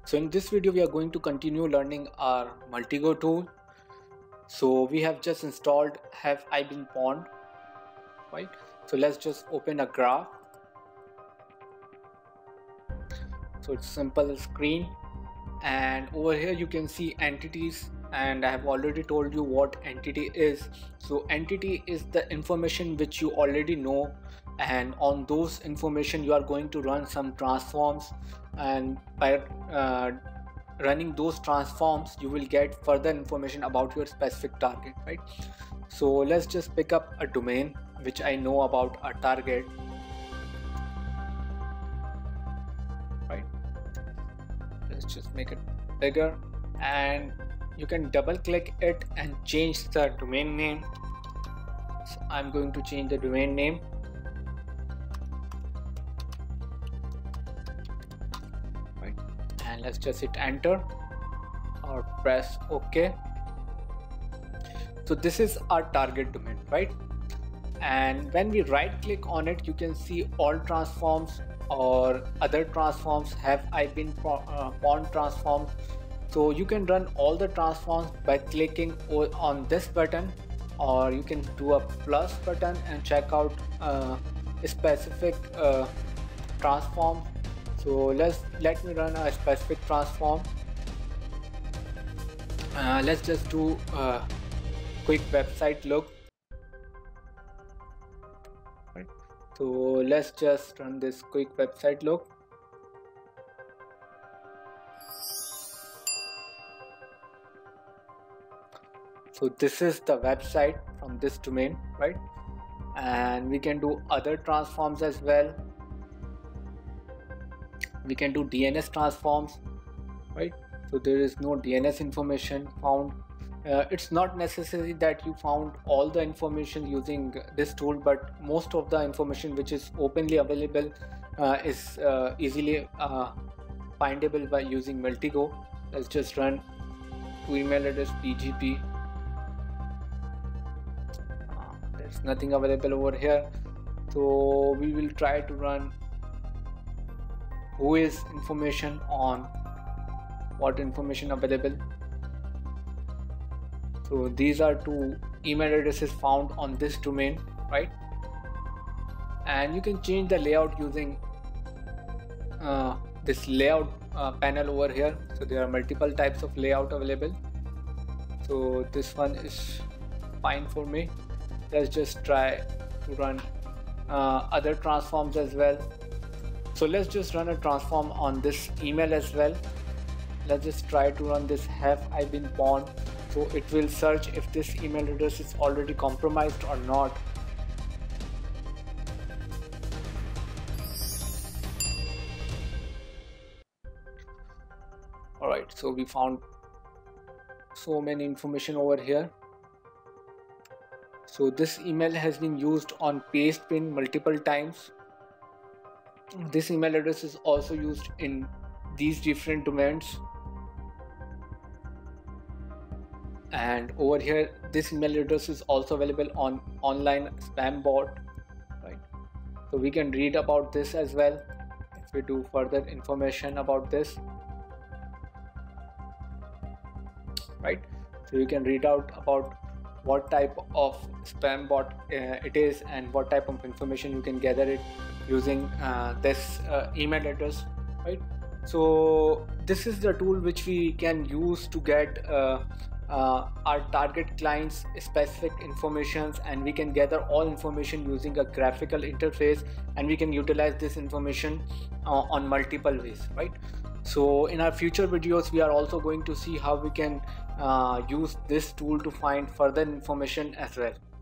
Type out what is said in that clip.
So in this video we are going to continue learning our Multigo tool. So we have just installed Have I Been Pawned, right? So let's just open a graph. So it's simple screen, and over here you can see entities, and I have already told you what entity is. So entity is the information which you already know, and on those information you are going to run some transforms, and by running those transforms you will get further information about your specific target, right? So let's just pick up a domain which I know about a target, right? Let's just make it bigger, and you can double click it and change the domain name. So I'm going to change the domain name, right? And let's just hit enter or press OK. So this is our target domain, right? And when we right click on it, you can see all transforms or other transforms, Have I Been Pawned transforms. So you can run all the transforms by clicking on this button, or you can do a plus button and check out a specific transform. So let me run a specific transform. Let's just do a quick website look. Right. So let's just run this quick website look. So this is the website from this domain, right? And we can do other transforms as well. We can do DNS transforms, right? So there is no DNS information found. It's not necessary that you found all the information using this tool, but most of the information which is openly available is easily findable by using Multigo. Let's just run to email address PGP. There's nothing available over here, so we will try to run who is information on what information available. So these are two email addresses found on this domain, right? And you can change the layout using this layout panel over here. So there are multiple types of layout available, so this one is fine for me. Let's just try to run other transforms as well. So let's just run a transform on this email as well. Let's just try to run this Have I Been Pawned. So it will search if this email address is already compromised or not. Alright, so we found so many information over here. So this email has been used on Pastebin multiple times. This email address is also used in these different domains. And over here, this email address is also available on online spam bot, right? So we can read about this as well if we do further information about this, right? So you can read out about what type of spam bot it is and what type of information you can gather it using this email address, right? So this is the tool which we can use to get our target clients specific informations, and we can gather all information using a graphical interface, and we can utilize this information on multiple ways, right? So in our future videos we are also going to see how we can use this tool to find further information as well.